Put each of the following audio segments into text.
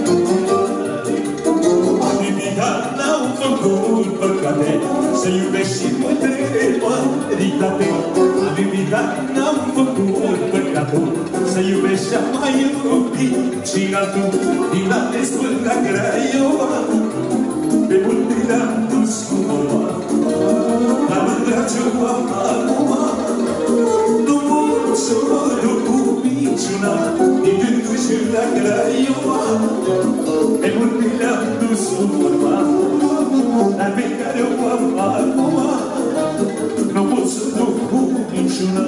N-au făcut păcate, să iubești și mătretoritate. Am invitat, n-am făcut păcate, să iubești și-am mai iubit și altul. Din la despânta Craiova, pe multe le-am dus cu vorba, dar mândra ce-o am acum, nu pot să o duc cu minciuna, din gânduși la Craiova, pe multe le-am dus cu vorba, dar pe care o am acum, nu pot să duc cu minciuna.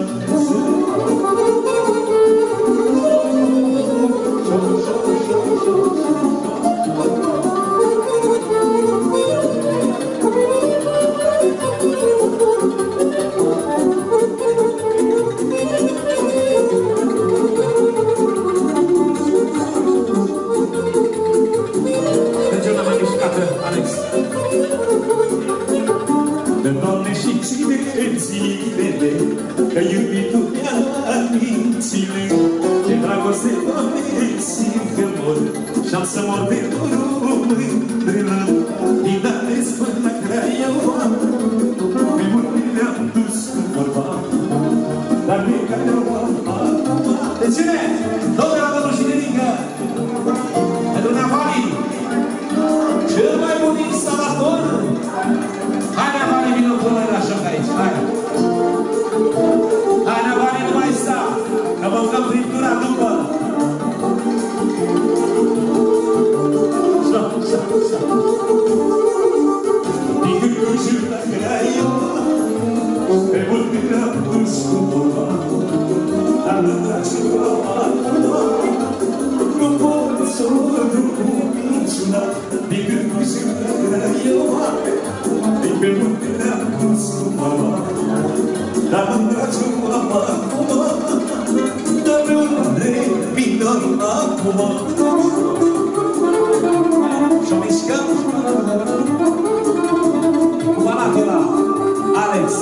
Că iubitul mi-a mințile, ce dragoste, Doamne, simt că mor, și-am să mor de dorul mândrână. Din ales până la Craiova, pe multe le-am dus cu vorba, dar pe care o am acum. De cine? Domnul Radonu și Nerica, pentru Neavali, cel mai bun instalator. Hai, Neavali, vină până la joc aici, hai! Hai, Neavali, nu mai sta, că mâncăm friptura după. Din gânduși la Craiova, pe multe le-am dus cu vorba, dar mândra ce-o am acum, nu pot să o duc cu minciuna. Din gânduși la Craiova, pe multe le-am dus cu vorba, dar mândra ce-o am acum, dă-mi un drept minor acum. Și-o mișcăm cu banatul ăla, Alex.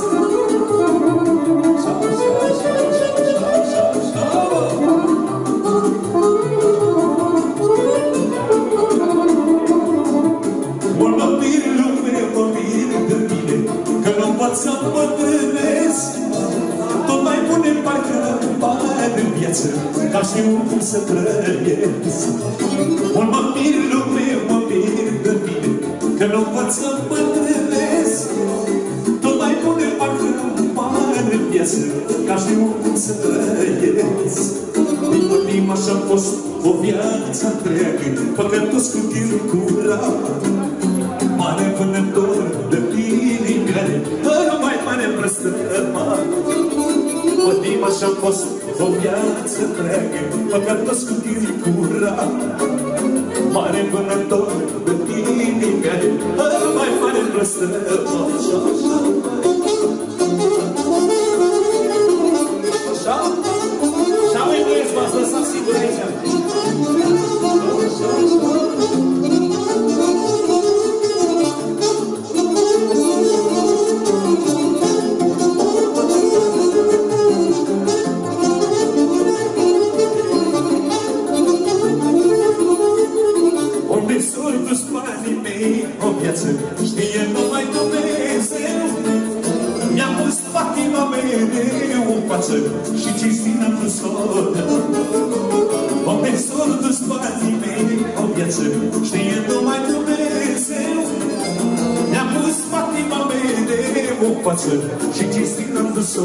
Mult mă mir lume, mă mir de tine, că nu pot să mă trăiesc. Tot mai pune parcă bani în viață, ca știu cum să trăiesc. Mult mă mir lume, mă mir de tine, că nu pot să mă trăiesc. Tot mai pune parcă bani în viață, ca știu cum să trăiesc. Din inima și-am fost o viață întreagă, păcătos cu tine curat. Mare vânător de inimi care mai mare prăstămat. Inima și-am fost o viață întreagă, păcătos cu tine curat. Mare vânător de inimi care mai mare prăstămat. Așa? Și-am mai băieți, v-ați lăsat sigur aici. Unde s-or dus banii mei o viață, știe numai Dumnezeu. Mi-am pus patima mereu în față și cinstit am dus-o. Unde s-or dus banii mei o viață, știe numai Dumnezeu. Mi-am pus patima mereu în față și cinstit am dus-o.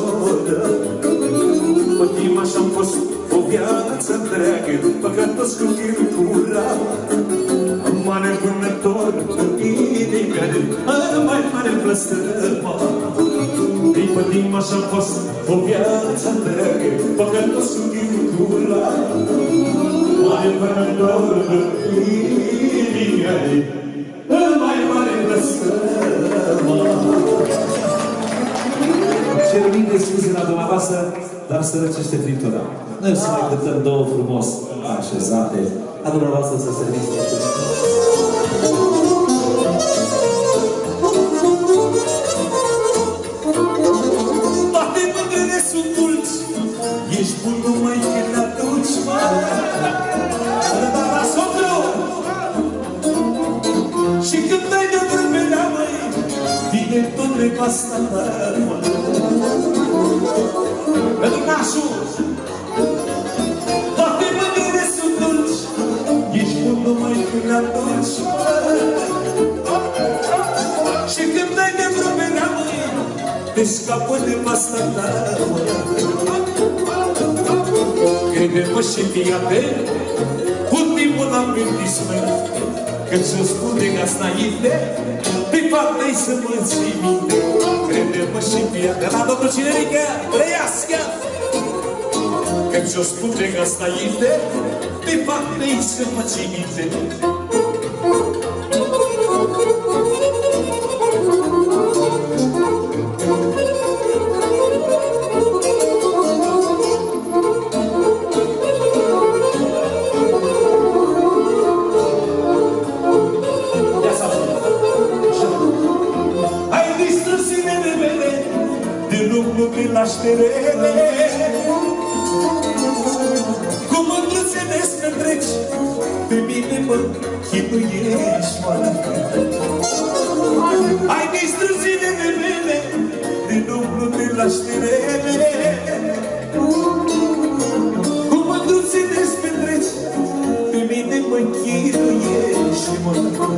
Patima și-am fost o viață întreagă, păcătos cu tine curat. Mare vânător de inimi care mai mare blăstămat. Din patima și-am fost o viață întreagă, păcătos cu tine curat. Mare vânător de inimi care mai mare blăstămat. Cer mii de scuze la dumneavoastră, dar să răcește friptura. Noi o să mai cântăm două frumos așezate. La dumneavoastră să serviți. Toate mândrele sunt dulci, ești bun numai când atunci, mă. Să dă la socru! nevasta mea. Pentru nașul toate mâinile sunt dulci, ești bun numai când atunci. Și când dai de vreo berea, te scapă nevasta ta. Crede-mă și fii atent, cu timpul n-am gândit mea, că ți-o spune asta iute, pe fapt-i să mă ții minte. Crede-mă și fii atent, la domnul Cinerică, trăiască! Că ți-o spune asta iute, pe fapt-i să mă ții minte. Nașterele cu mândruțe descătreci, pe mine mă chinuiești, mă. Ai distrus zilele mele din umblu de nașterele, cu mândruțe descătreci, pe mine mă chinuiești, mă.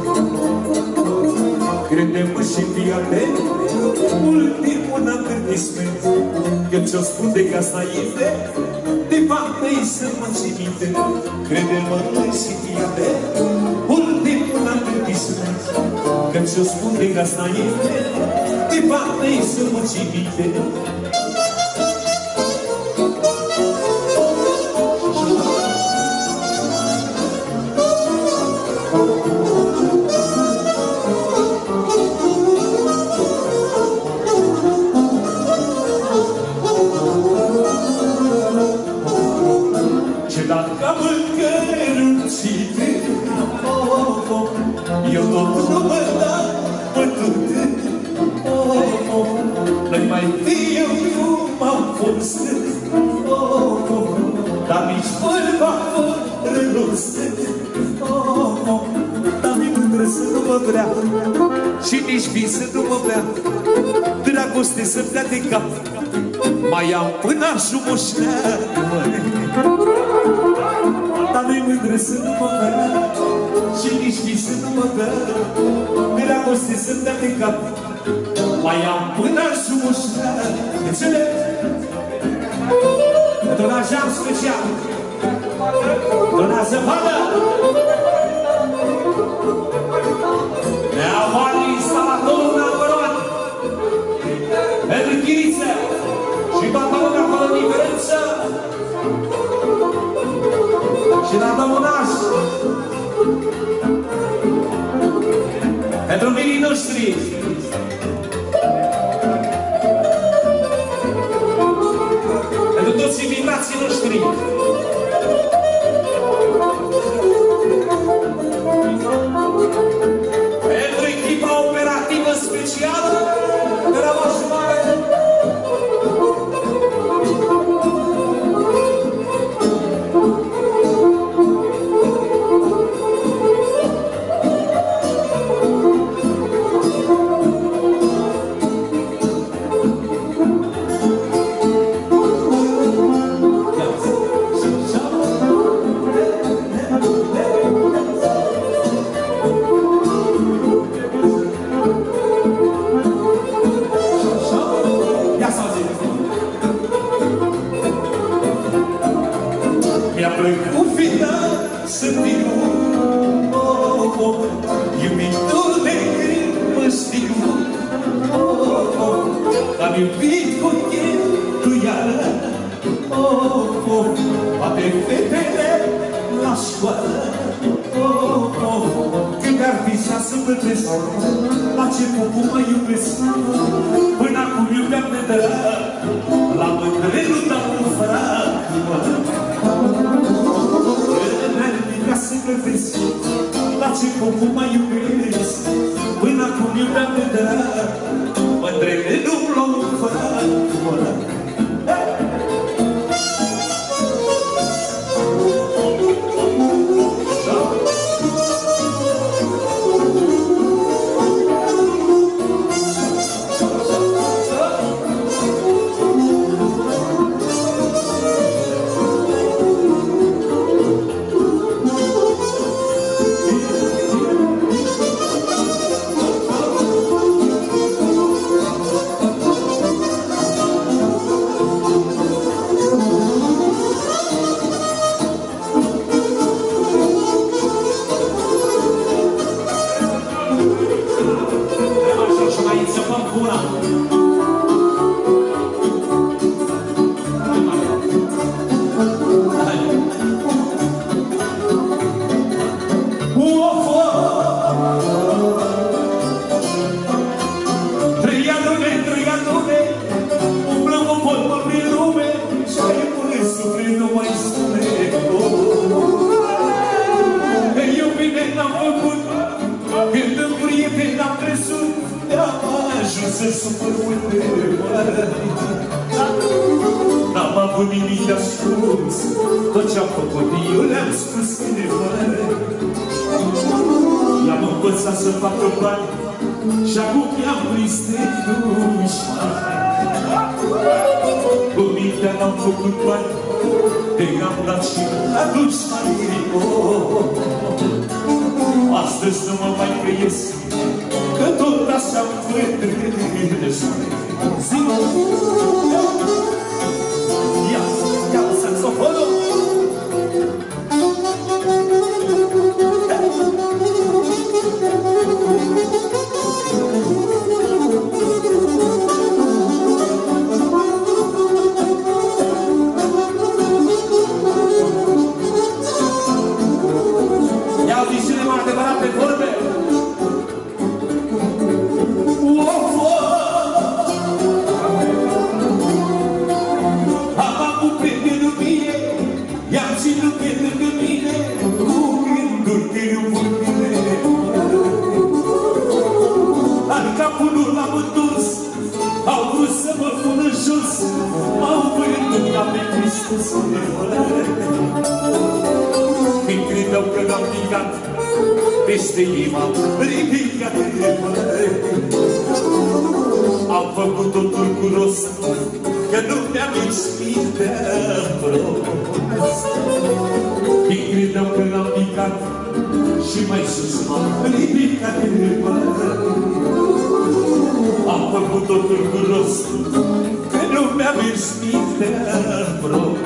Crede-mă și fii atent, mult timpul n-am gândit sment, că ți-o spune că asta iute, de fapt-i să mă ții minte. Crede-mă și fii atent, mult timpul n-am gândit sment, că ți-o spune că asta iute, de fapt-i să mă ții minte. Eu tot nu mă dau pătute, nu mai fiu cum am fost, dar nici vorba fără rost. Dar mi mândră să nu mă vrea și nici vis să nu mă vrea, dragoste să-mi dea de cap, mai am până jumușneacă. Dar nu-i mândră să nu mă vrea și nici vis să nu mă vrea, dragoste să-mi dea de cap, mai am până jumușneacă. Înțeleg? Pentru un ajam special, donează vadă! Ne-a luat instalatorul neapărat pentru Chiriță și toată lumea fără diferență și la domnaș pentru mirii noștri. Pentru toți invitații noștri. Pentru echipa operativă specială de la Vașumare. se supăr multe mări. N-am avut nimic de ascuns, tot ce-am făcut eu le-am spus mări. I-am învățat să facă bani și acum i-am prins de dușmani. Cu mintea n-am făcut bani, de-am dat și la dușmanii. Astăzi nu mă mai crezi, că tot așa-mi mândresc. Ia saxofonul! Când credeau că n-am picat, peste ei m-am ridicat. Am făcut totul cu rost, că nu mi-am inspirat de prost. Când credeau că n-am picat, și mai sus m-am ridicat. Am făcut totul cu rost, că nu mi-am inspirat de prost.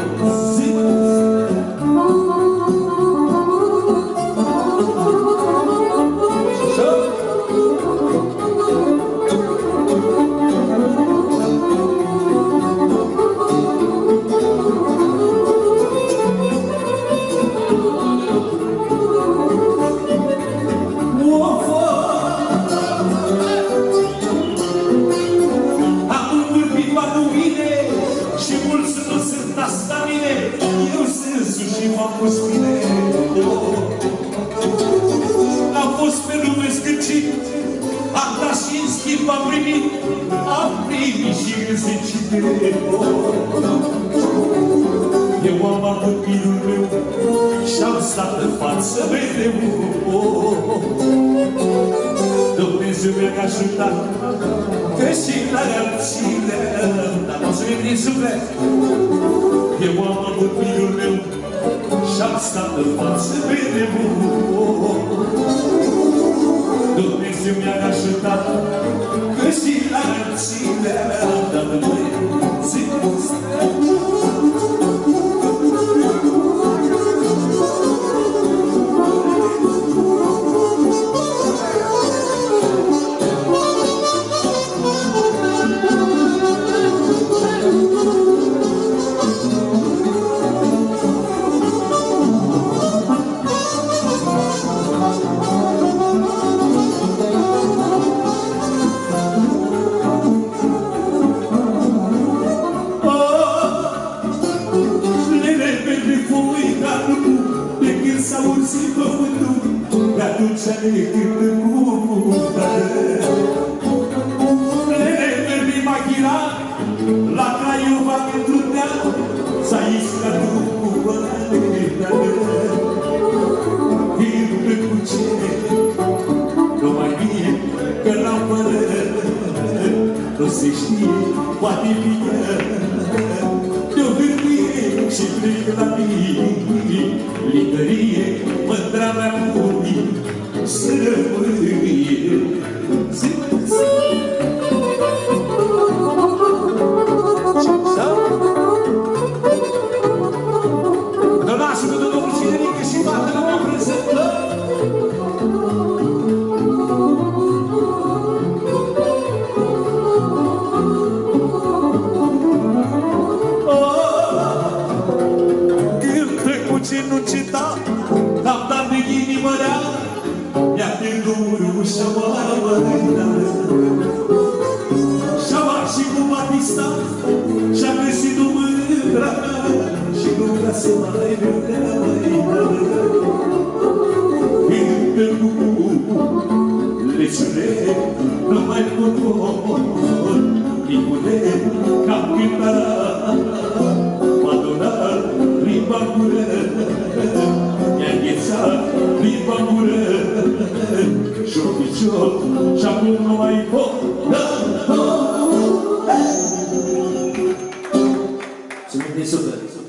Am fost pe lume scârcit, am dat și în schimb am primit și însecite. Eu am avut pilul meu și-am stat în față mereu. Dumnezeu mi-a ajutat, că și la reacțiile, dar mulțumim din suflet. Eu am avut pilul meu și-am stat în față mereu. Dumnezeu mi-a ajutat, că și la reacțiile am dat în voi. Crăciune, nu mai pot Ticule, cam cântara M-a donat limba în gură Mi-a înghețat limba în gură Și-o picior și acum nu mai pot Sunt din suflet